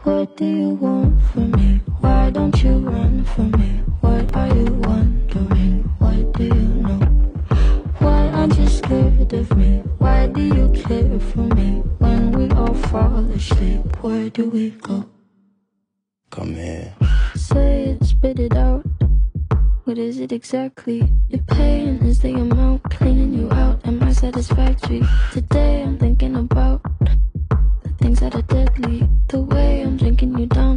What do you want from me? Why don't you run from me? What are you wondering? What do you know? Why aren't you scared of me? Why do you care for me? When we all fall asleep, where do we go? Come here. Say it, spit it out. What is it exactly? Your pain is the amount cleaning you out. Am I satisfactory? Today I'm thinking about the things that are deadly. The way I'm drinking you down.